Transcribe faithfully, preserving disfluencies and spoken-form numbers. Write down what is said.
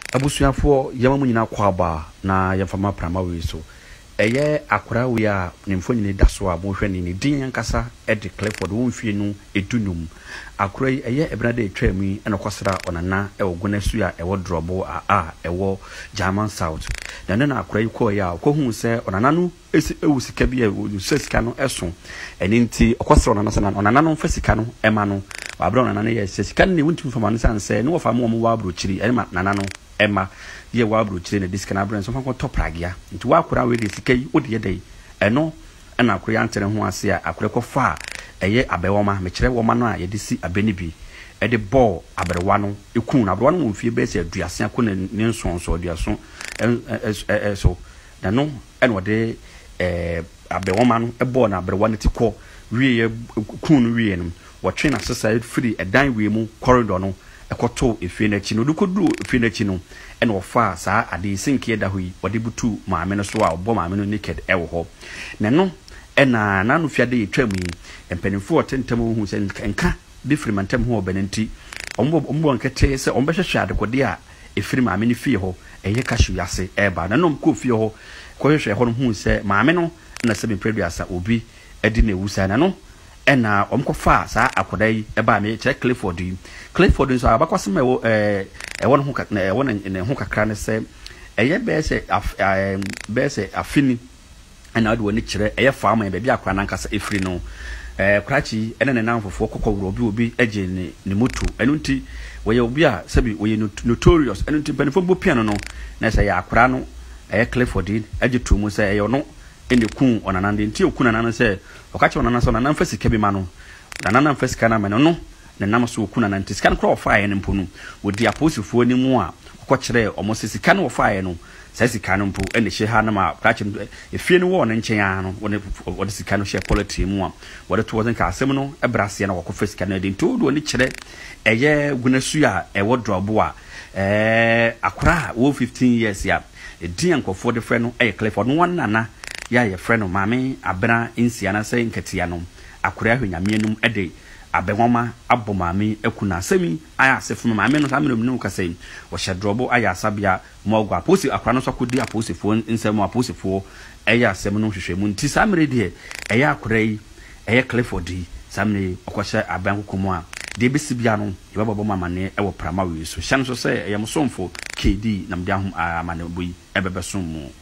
abusuafo yamamu nyina kwaba na yamfama prama we so eye akora we a nimfo nyine daso a mo hwe ni din yankasa e de Clifford won fie nu edunum akora eye ebrade etwam yi ena kwasra onana e ogona su a e wo drobo a a e wo German South na na akora yi ko ya ko hu se onana no esi ewu sika bi e sika no eso eni nti okwasra onana se na onana no mfasika no e ma no wabro onana ne ye sika ne wuntim fama no sanse ne wo fa mo mo wabro chiri e ma nana no Emma, ye wabro chile na diskana brand so fanko topragia nti wa akura we de sika yi odi ye dai eno na akura antere ho ase a akura ko fa eye abewoma me kire woma no a ye de si abeni bi e de ball aberewa no ekun na aberewa no mfie be se aduase akona ne nsonso aduaso e so na no eno de eh abewoma no e ball na aberewa no tikọ wie ye kun wie no wo twe na sesa free e dan wie mu corridor no ekoto efie na chi no dukodu efie na chi no ene ofa saa ade sinkie da hoyi wode butu maame no so a obo maame no naked ewo ho na no ena nanu fiade etwam yi empanifo otentem hu se nka bifiri mantem ho obenenti ombo ombo nkete se ombe hwehwe adekode a efiri maame no fie ho eye kashu yase eba na no mko fie ho ko hwehwe ho no hu se maame no na se bepreduasa obi edi na ewusa na no ena omkofa saa akodai eba me che Clifford yi Clifford nso abakwase me eh e won ho kakna e won ne ho kakra ne se eye be se be se afini ena ade woni kire eye faama e be bia akwa nankasa efiri no eh krachi ene ne nanfofo kokowro obi obi eje ne ne moto enu nti woye obi a sabi woye notorious enu nti benefo bo piano no na se ya akra no eye Clifford eje to mu se eye no ene kun onanande nti okun nanan se okache onana so nanan fasika bi ma no nanan fasika na ma no no na nam so okun nanan nti sika no kro ofa ye ne mpo no wodi aposifo ni mu a kokire omo sika no ofa ye no sai sika no mpo ene hye ha na ma okache efie no wo ne nchen ya no wodi sika no hye quality mu a wodi to wodin ka asem no ebrase na wakofa sika no de nti wodi ni kire eye gunasu a e wo drobo a eh akora wo fifteen years ya edi ankofo de frɛ no eye Clifford no wan nana ya ye frɛ no maame abena insia na sɛ nketia no akora hwanyame anum ede abewoma abɔ maame akuna asemi aya asefo maame no samere mu ka sɛ wo hye drobo aya asabia mogwa aposi akora no so kodi aposifo nsɛm aposifo ɛyɛ asɛm no hwehwɛmu nti samere de ɛyɛ akora yi ɛyɛ Clifford yi samere ɔkɔhyɛ aban kokomu a de besibia no yebabɔ mamane ɛwɔ prama wi so hye no so sɛ ɛyɛ msomfo K D namde ahom amane boyi ɛbɛbɛsom mu